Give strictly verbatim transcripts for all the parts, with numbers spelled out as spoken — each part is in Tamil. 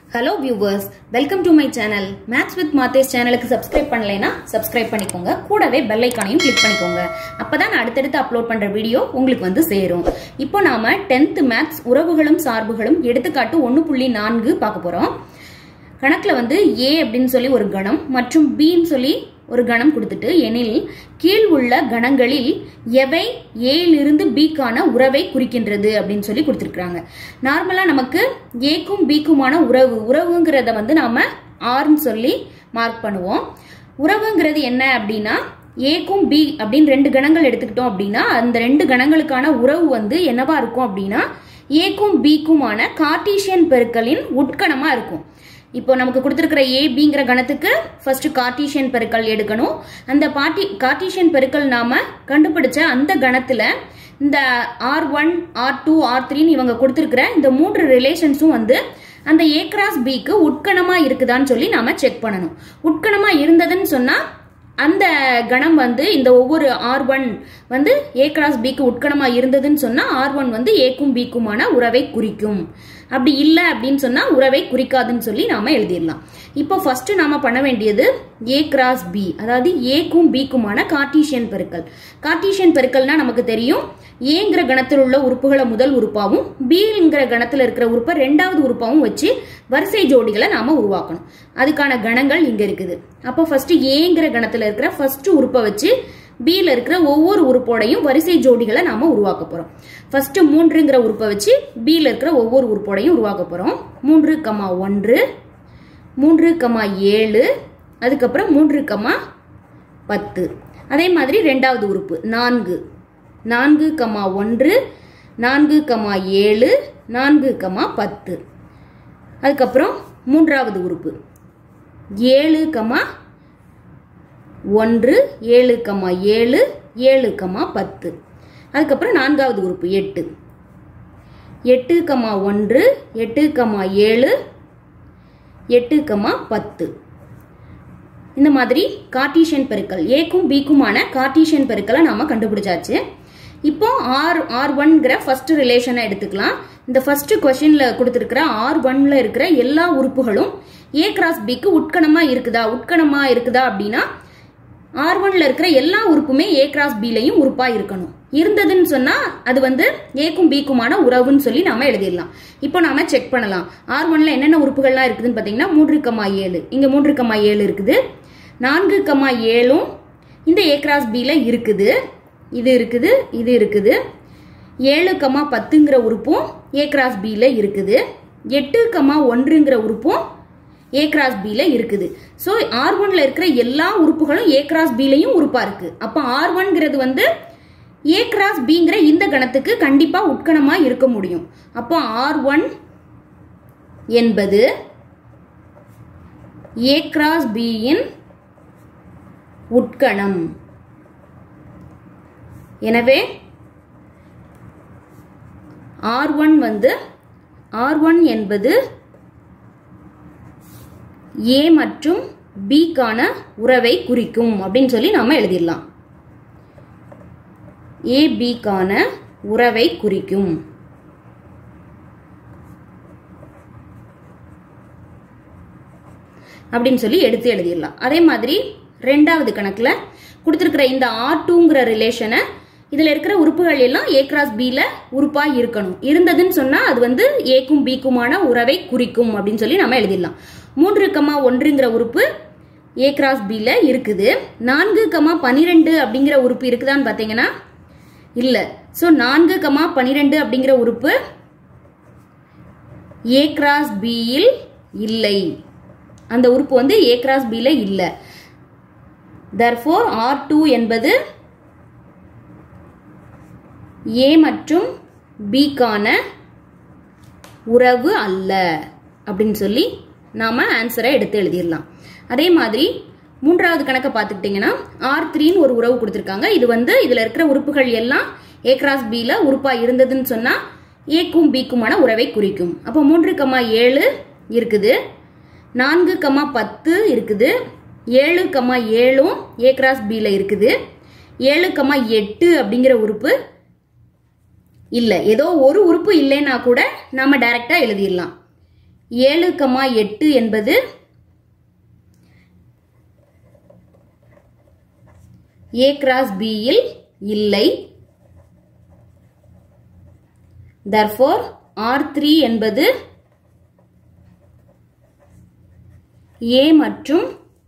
Hello viewers, welcome to my channel. Maths with Mathesh சேனலுக்கு subscribe பண்ணலைனா subscribe பண்ணிக்கோங்க. கூடவே bell ஐகானையும் click பண்ணிக்கோங்க. அப்பதான் நான் அடுத்தடுத்து அப்லோட் பண்ற வீடியோ உங்களுக்கு வந்து சேரும். இப்போ நாம tenth Maths உறவுகளும் சார்புகளும் எடுத்துக்காட்டு ஒன்று புள்ளி நான்கு பார்க்க போறோம். கணக்குல வந்து A அப்படினு சொல்லி ஒரு கணம் மற்றும் B ன்னு சொல்லி ஒரு கணம் கொடுத்துட்டு எனில் கீழ் உள்ள கணங்களில் எவை A இலிருந்து B க்கான உறவை குறிக்கின்றது அப்படினு சொல்லி கொடுத்திருக்காங்க. நார்மலா நமக்கு A க்கும் B க்குமான உறவு உறவுங்கறத வந்து நாம R ன்னு சொல்லி மார்க் பண்ணுவோம். உறவுங்கிறது என்ன அப்படினா A க்கும் B அப்படிን ரெண்டு கணங்கள் எடுத்துக்கிட்டோம் அப்படினா அந்த ரெண்டு கணங்களுக்கான உறவு வந்து என்னவா இருக்கும் அப்படினா A க்கும் B க்குமான கார்ட்டீசியன் பெருக்கலின் உட்கணமா இருக்கும். இப்போ நமக்கு கொடுத்திருக்கிற A Bங்கற கணத்துக்கு ஃபர்ஸ்ட் கார்ட்டீசியன் பெருக்கல் எடுக்கணும். அந்த பார்ட்டி கார்ட்டீசியன் பெருக்கல் நாம கண்டுபிடிச்ச அந்த கணத்துல இந்த R one R two R three ன்னு இவங்க கொடுத்திருக்கிற இந்த மூன்று ரிலேஷன்ஸும் வந்து அந்த A cross B க்கு உட்கணமா இருக்குதான்னு சொல்லி நாம செக் பண்ணணும். உட்கணமா இருந்ததுன்னு சொன்னா அந்த கணம் வந்து இந்த ஒவ்வொரு R one வந்து A cross B க்கு உட்கணமா இருந்ததுன்னு சொன்னா R one வந்து A க்கும் B க்குமான உறவை குறிக்கும். அப்படி இல்ல அப்படினு சொன்னா உறவை குறிக்காதுன்னு சொல்லி நாம எழுதிரலாம். இப்போ ஃபர்ஸ்ட் நாம பண்ண வேண்டியது A cross B, அதாவது A க்கும் B க்குமான கார்ட்டீசியன் பெருக்கல். கார்ட்டீசியன் பெருக்கல்னா நமக்கு தெரியும் Aங்கற கணத்தில் உள்ள உறுப்புகளை முதல் உறுப்பாவும் Bங்கற கணத்துல இருக்கிற உறுப்பை இரண்டாவது உறுப்பாவும் வச்சு வரிசை ஜோடிகளை நாம உருவாக்கணும். அதுக்கான கணங்கள் இங்க இருக்குது. அப்போ ஃபர்ஸ்ட் Aங்கற கணத்துல இருக்கிற ஃபர்ஸ்ட் உறுப்பை வச்சு B ல இருக்கிற ஒவ்வொரு உறுப்போடையும் வரிசை ஜோடிகளை நாம உருவாக்க போறோம். ஃபர்ஸ்ட் மூன்றுங்கற உறுப்பை வச்சு B ல இருக்கிற ஒவ்வொரு உறுப்போடையும் உருவாக்க போறோம். மூன்று கமா ஒன்று, மூன்று கமா ஏழு, அதுக்கு அப்புறம் மூன்று கமா பத்து. அதே மாதிரி இரண்டாவது உறுப்பு நான்கு, நான்கு கமா ஒன்று, நான்கு கமா ஏழு, நான்கு கமா பத்து. அதுக்கு அப்புறம் மூன்றாவது உறுப்பு ஏழு கமா ஒன்று, ஏழு கமா ஏழு, ஏழு கமா பத்து. அதுக்கப்புறம் நான்காவது உறுப்பு எட்டு, எட்டு கமா ஒன்று, எட்டு கமா ஏழு, எட்டு கமா பத்து. இந்த மாதிரி கார்ட்டீசியன் பெருக்கல் A க்கும் B க்குமான கார்ட்டீசியன் பெருக்கலை நாம கண்டுபிடிச்சாச்சு. இப்போ R R ஒன்ங்கற ஃபர்ஸ்ட் ரிலேஷனை எடுத்துக்கலாம். இந்த ஃபர்ஸ்ட் क्वेश्चनல கொடுத்திருக்கிற R ஒன்ல இருக்கிற எல்லா உறுப்புகளும் A cross B க்கு உட்கணமா இருக்குதா உட்கணமா இருக்குதா அப்படினா R ஒன்ல இருக்கிற எல்லா உறுப்புமே A cross B லயும் உறுப்பா இருக்கணும். இருந்ததுன்னு சொன்னா அது வந்து A க்கும் B க்குமான உறவுன்னு சொல்லி நாம எழுதிரலாம். இப்போ நாம செக் பண்ணலாம். R ஒன்ல என்னென்ன உறுப்புகள்லாம் இருக்குதுன்னு பாத்தீங்கன்னா மூன்று கமா ஏழு, இங்க மூன்று கமா ஏழு இருக்குது. நான்கு கமா ஏழு இந்த A cross B ல இருக்குது. இது இருக்குது, இது இருக்குது. ஏழு கமா பத்துங்கற உறுப்பும் A cross B ல இருக்குது. எட்டு கமா ஒன்றுங்கற உறுப்பும் A cross B ல இருக்குது. சோ R ஒன்ல இருக்கிற எல்லா உறுப்புகளும் A cross B லயும் உறுப்பா இருக்கு. அப்ப R ஒன்ங்கிறது வந்து A cross Bங்கற இந்த கணத்துக்கு கண்டிப்பா உட்கணமா இருக்க முடியும். அப்ப R one என்பது A cross B இன் உட்கணம். எனவே R one வந்து R one என்பது A மற்றும் B க்கான உறவை குறிக்கும் அப்படினு சொல்லி நாம எழுதிரலாம். A B க்கான உறவை குறிக்கும். அப்படினு சொல்லி எடுத்து எழுதிரலாம். அதே மாதிரி இரண்டாவது கணக்குல கொடுத்திருக்கிற இந்த R two ங்கற ரிலேஷனை இதுல இருக்கிற உறுப்புகள் எல்லாம் A cross B ல உறுப்பா இருக்கணும். இருந்ததுன்னு சொன்னா அது வந்து A க்கும் B க்குமான உறவை குறிக்கும் அப்படினு சொல்லி நாம எழுதிரலாம். மூன்று கமா ஒன்றுங்கற உறுப்பு A cross B ல இருக்குது. நான்கு கமா பன்னிரண்டு அப்படிங்கற உறுப்பு இருக்குதான்னு பாத்தீங்கன்னா இல்ல. சோ நான்கு கமா பன்னிரண்டு அப்படிங்கற உறுப்பு A cross B இல் இல்லை. அந்த உறுப்பு வந்து A cross B ல இல்ல. Therefore R two என்பது A மற்றும் B க்கான உறவு அல்ல அப்படினு சொல்லி நாம ஆன்சரை எடுத்து எழுதிரலாம். அதே மாதிரி மூன்றாவது கணக்கை பார்த்துக்கிட்டீங்கன்னா R three ன்னு ஒரு உறவு கொடுத்திருக்காங்க. இது வந்து இதுல இருக்கிற உறுப்புகள் எல்லாம் A cross B ல உறுப்பா இருந்ததுன்னு சொன்னா A க்கும் B க்குமான உறவை குறிக்கும். அப்ப மூன்று கமா ஏழு இருக்குது. நான்கு கமா பத்து இருக்குது. ஏழு கமா ஏழு A cross B ல இருக்குது. ஏழு கமா எட்டு அப்படிங்கற உறுப்பு இல்ல. ஏதோ ஒரு உறுப்பு இல்லைன்னா கூட நாம டைரக்டா எழுதிரலாம். ஏழு கமா எட்டு என்பது A கிராஸ் B இல் இல்லை. therefore R three என்பது A மற்றும்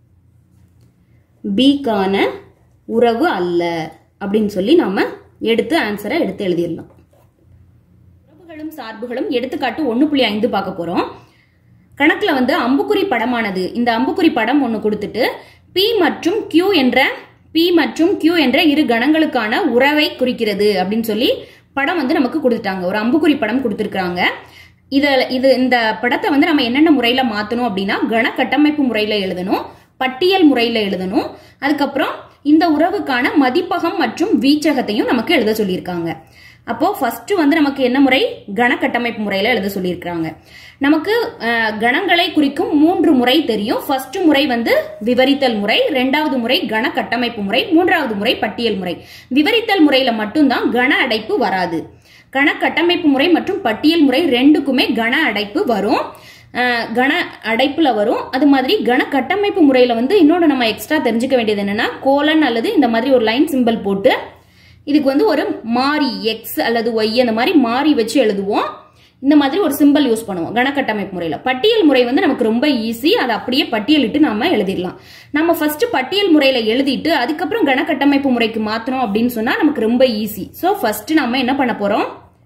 B கான உறவு அல்ல அப்படின்னு சொல்லி நாம எடுத்து ஆன்சரை எடுத்து எழுதிடலாம். உறவுகளும் சார்புகளும் எடுத்துக்காட்டு ஒன்று புள்ளி ஐந்து பார்க்க போறோம். கணக்குல வந்து அம்புக்குறி படமானது, இந்த அம்புக்குறி படம் ஒன்று கொடுத்துட்டு P மற்றும் Q என்ற P மற்றும் Q என்ற இரு கணங்களுக்கான உறவை குறிக்கிறது அப்படின்னு சொல்லி படம் வந்து நமக்கு கொடுத்துட்டாங்க. ஒரு அம்புக்குறி படம் கொடுத்துருக்காங்க. இத இது இந்த படத்தை வந்து நம்ம என்னென்ன முறையில மாத்தணும் அப்படின்னா கண கட்டமைப்பு முறையில எழுதணும், பட்டியல் முறையில எழுதணும், அதுக்கப்புறம் இந்த உறவுக்கான மதிப்பகம் மற்றும் வீச்சகத்தையும் நமக்கு எழுத சொல்லியிருக்காங்க. அப்போ ஃபர்ஸ்ட் வந்து நமக்கு என்ன முறை, கண கட்டமைப்பு முறையில எழுத சொல்லியிருக்காங்க. நமக்கு கணங்களை குறிக்கும் மூன்று முறை தெரியும். ஃபர்ஸ்ட் முறை வந்து விவரித்தல் முறை, இரண்டாவது முறை கண கட்டமைப்பு முறை, மூன்றாவது முறை பட்டியல் முறை. விவரித்தல் முறையில மட்டும்தான் கண அடைப்பு வராது. கண கட்டமைப்பு முறை மற்றும் பட்டியல் முறை ரெண்டுக்குமே கண அடைப்பு வரும், கண அடைப்புல வரும். அது மாதிரி கண கட்டமைப்பு முறையில வந்து இன்னொன்று நம்ம எக்ஸ்ட்ரா தெரிஞ்சுக்க வேண்டியது என்னன்னா கோலன் அல்லது இந்த மாதிரி ஒரு லைன் சிம்பிள் போட்டு இதுக்கு வந்து ஒரு மாறி எக்ஸ் அல்லது ஒய் அந்த மாதிரி மாறி வச்சு எழுதுவோம். இந்த மாதிரி ஒரு சிம்பிள் யூஸ் பண்ணுவோம் கணக்கட்டமைப்பு முறையில. பட்டியல் முறை வந்து நமக்கு ரொம்ப ஈஸி, அதை அப்படியே பட்டியலிட்டு நாம எழுதிடலாம். நம்ம ஃபர்ஸ்ட் பட்டியல் முறையில எழுதிட்டு அதுக்கப்புறம் கணக்கட்டமைப்பு முறைக்கு மாத்தணும் அப்படின்னு சொன்னா நமக்கு ரொம்ப ஈஸி. சோ ஃபர்ஸ்ட் நம்ம என்ன பண்ண போறோம்,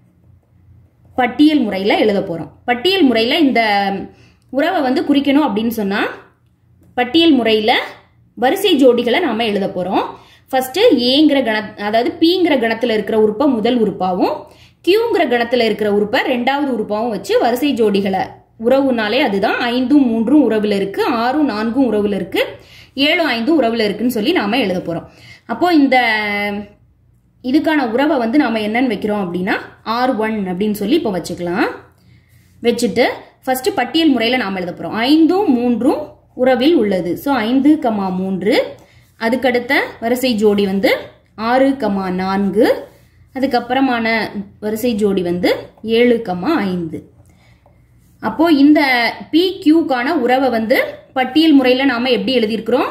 பட்டியல் முறையில எழுத போறோம். பட்டியல் முறையில இந்த உறவை வந்து குறிக்கணும் அப்படின்னு சொன்னா பட்டியல் முறையில வரிசை ஜோடிகளை நாம எழுத போறோம். ஃபர்ஸ்ட் ஏங்கிற கண அதாவது பிங்கிற கணத்துல இருக்கிற உறுப்பை முதல் உறுப்பாவும் கியூங்கிற கணத்துல இருக்கிற உறுப்பை ரெண்டாவது உறுப்பாவும் வச்சு வரிசை ஜோடிகளை, உறவுனாலே அதுதான் ஐந்தும் மூன்றும் உறவுல இருக்கு, ஆறும் நான்கும் உறவுல இருக்கு, ஏழும் ஐந்தும் உறவுல இருக்குன்னு சொல்லி நாம எழுத போறோம். அப்போ இந்த இதுக்கான உறவை வந்து நாம என்னன்னு வைக்கிறோம் அப்படின்னா ஆர் ஒன் அப்படின்னு சொல்லி இப்போ வச்சுக்கலாம். வச்சுட்டு ஃபர்ஸ்ட் பட்டியல் முறையில நாம எழுத போறோம். ஐந்தும் மூன்றும் உறவில் உள்ளது. ஸோ ஐந்து கமா மூன்று, அதுக்கடுத்த வரிசை ஜோடி வந்து ஆறு கமா நான்கு, அதுக்கப்புறமான வரிசை ஜோடி வந்து ஏழு கமா ஐந்து. அப்போ இந்த பி கியூக்கான உறவை வந்து பட்டியல் முறையில நாம எப்படி எழுதியிருக்கிறோம்,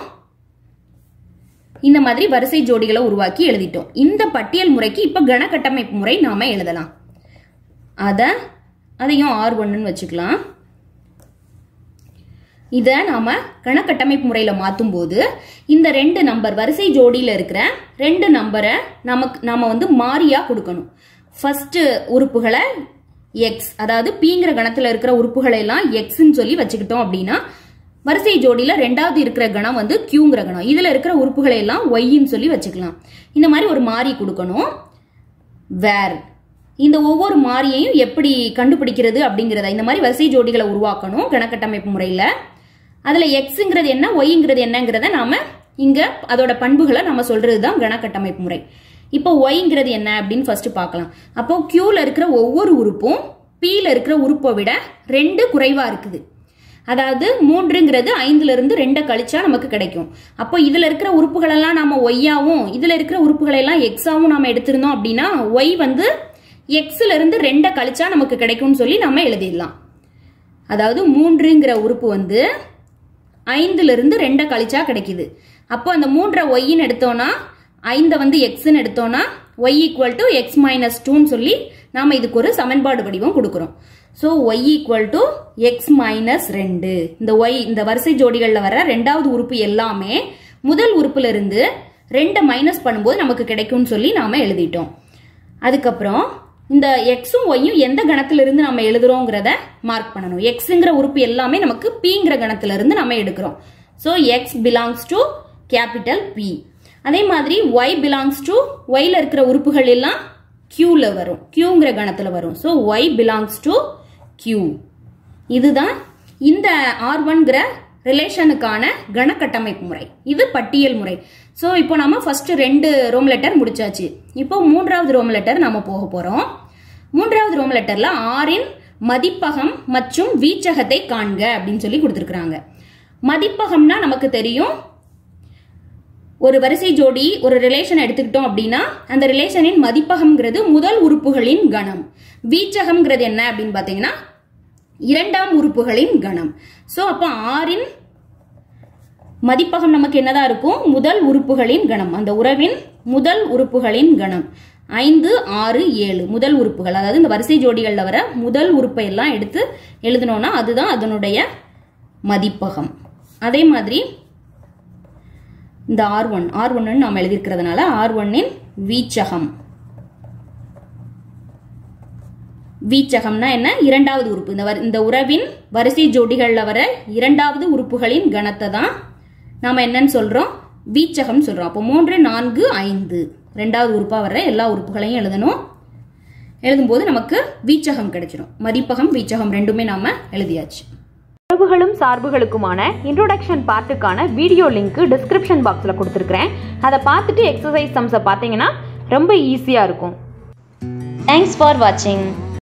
இந்த மாதிரி வரிசை ஜோடிகளை உருவாக்கி எழுதிட்டோம். இந்த பட்டியல் முறைக்கு இப்ப கண கட்டமைப்பு முறை நாம எழுதலாம். அத அதையும் ஆர் ஒன்னு வச்சுக்கலாம். இத நாம கணக்கட்டமைப்பு முறையில மாத்தும் போது இந்த ரெண்டு நம்பர் வரிசை ஜோடியில இருக்கிற ரெண்டு நம்பரை நமக்கு நாம வந்து மாறியா கொடுக்கணும். ஃபர்ஸ்ட் உறுப்புகளை எக்ஸ், அதாவது பிங்கிற கணத்துல இருக்கிற உறுப்புகளை எல்லாம் எக்ஸ்ன்னு சொல்லி வச்சுக்கிட்டோம் அப்படின்னா வரிசை ஜோடியில ரெண்டாவது இருக்கிற கணம் வந்து கியூங்கிற கணம், இதுல இருக்கிற உறுப்புகளை எல்லாம் ஒய்ன்னு சொல்லி வச்சுக்கலாம். இந்த மாதிரி ஒரு மாறி கொடுக்கணும். வேர் இந்த ஒவ்வொரு மாறியையும் எப்படி கண்டுபிடிக்கிறது அப்படிங்கிறத இந்த மாதிரி வரிசை ஜோடிகளை உருவாக்கணும் கணக்கட்டமைப்பு முறையில. அதுல எக்ஸ்ங்கிறது என்ன ஒய்ங்கிறது என்னங்கிறத நாம இங்க அதோட பண்புகளை நம்ம சொல்றதுதான் கணக்கட்டமைப்பு முறை. இப்போ ஒய்ங்கிறது என்ன அப்படின்னு ஃபர்ஸ்ட் பார்க்கலாம். அப்போ கியூல இருக்கிற ஒவ்வொரு உறுப்பும் பில இருக்கிற உறுப்பை விட ரெண்டு குறைவா இருக்குது. அதாவது மூன்றுங்கிறது ஐந்துல இருந்து ரெண்டை கழிச்சா நமக்கு கிடைக்கும். அப்போ இதுல இருக்கிற உறுப்புகள் எல்லாம் நாம ஒய்யாவும் இதுல இருக்கிற உறுப்புகளை எல்லாம் எக்ஸாவும் நாம எடுத்திருந்தோம் அப்படின்னா ஒய் வந்து எக்ஸ்ல இருந்து ரெண்டை கழிச்சா நமக்கு கிடைக்கும்னு சொல்லி நாம எழுதிடலாம். அதாவது மூன்றுங்கிற உறுப்பு வந்து ஐந்துல இருந்து ரெண்டை கழிச்சா கிடைக்குது. அப்போ அந்த மூன்றை ஒய்ன்னு எடுத்தோம்னா ஐந்தை வந்து எக்ஸ்ன்னு எடுத்தோம்னா Y equal to X minus டூன்னு சொல்லி நாம இதுக்கு ஒரு சமன்பாடு வடிவம் கொடுக்கிறோம். So Y equal to X minus ரெண்டு. இந்த ஒய் இந்த வரிசை ஜோடிகளில் வர ரெண்டாவது உறுப்பு எல்லாமே முதல் உறுப்புல இருந்து ரெண்டை மைனஸ் பண்ணும்போது நமக்கு கிடைக்கும்னு சொல்லி நாம எழுதிட்டோம். அதுக்கப்புறம் இந்த எக்ஸும் ஒய்யும் எந்த கணத்துல இருந்து நம்ம எழுதுறோங்கிறத மார்க் பண்ணணும். எக்ஸ்ங்கிற உறுப்பு எல்லாமே நமக்கு பிங்கிற கணத்துல இருந்து நம்ம எடுக்கிறோம். So X belongs to capital B. அதே மாதிரி ஒய் பிலாங்ஸ் டு ஒய்ல இருக்கிற உறுப்புகள் எல்லாம் கியூல வரும், கியூங்கிற கணத்துல வரும். So Y belongs to Q. இதுதான் இந்த ஆர் ஒன்கிற ரிலேஷனுக்கான கணக்கட்டமைப்பு முறை. இது பட்டியல் முறை. ஸோ இப்போ நம்ம ஃபர்ஸ்ட் ரெண்டு ரோம் லெட்டர் முடிச்சாச்சு. இப்போ மூன்றாவது ரோம் லெட்டர் நம்ம போக போறோம். மூன்றாவது ரோம் லெட்டர்ல ஆரின் மதிப்பகம் மற்றும் வீச்சகத்தை காண்க அப்படின்னு சொல்லி கொடுத்துருக்காங்க. மதிப்பகம்னா நமக்கு தெரியும், ஒரு வரிசை ஜோடி ஒரு ரிலேஷன் எடுத்துக்கிட்டோம் அப்படின்னா அந்த ரிலேஷனின் மதிப்பகம்ங்கிறது முதல் உறுப்புகளின் கணம். வீச்சகம்ங்கிறது என்ன அப்படின்னு பாத்தீங்கன்னா இரண்டாம் உறுப்புகளின் கணம். சோ அப்ப ஆறின் மதிப்பகம் நமக்கு என்னதான் இருக்கும்? முதல் உறுப்புகளின் கணம். அந்த உறவின் முதல் உறுப்புகளின் கணம் ஐந்து ஆறு ஏழு முதல் உறுப்புகள், அதாவது இந்த வரிசை ஜோடிகள்ல வர முதல் உறுப்பை எல்லாம் எடுத்து எழுதணும்னா அதுதான் அதனுடைய மதிப்பகம். அதே மாதிரி இந்த ஆர் ஒன் ஆர் ஒன்னு நாம் எழுதியிருக்கிறதுனால ஆர் ஒன்னின் வீச்சகம். வீச்சகம்னா என்ன? இரண்டாவது உறுப்பு. இந்த இந்த உறவின் வரிசை ஜோடிகள்ல வர இரண்டாவது உறுப்புகளின் கணத்தை தான் நாம என்னன்னு சொல்றோம்? வீச்சகம் சொல்றோம். அப்போ மூன்று நான்கு ஐந்து ரெண்டாவது உறுப்பா வர்ற எல்லா உறுப்புகளையும் எழுதணும். எழுதும்போது நமக்கு வீச்சகம் கிடைச்சிடும். மதிப்பகம் வீச்சகம் ரெண்டுமே நாம எழுதியாச்சு. உறவுகளும் சார்புகளுக்குமான இன்ட்ரோடக்ஷன் பார்ட்டுக்கான வீடியோ லிங்க் டிஸ்கிரிப்ஷன் பாக்ஸில் கொடுத்துருக்கிறேன். அதை பார்த்துட்டு எக்ஸசைஸ் சம்ஸை பார்த்தீங்கன்னா ரொம்ப ஈஸியாக இருக்கும். தேங்க்ஸ் ஃபார் வாட்சிங்.